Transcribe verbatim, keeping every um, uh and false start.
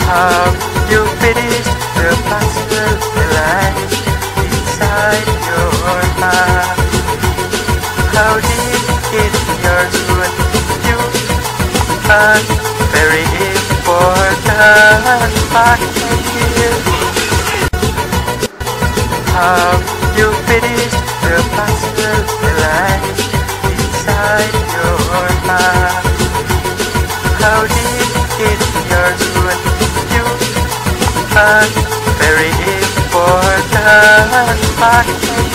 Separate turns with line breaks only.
How you finish the puzzle life inside your heart? How deep in your soul you are very important part here. How you finish the puzzle life inside your heart? How deep in your soul you are very important part.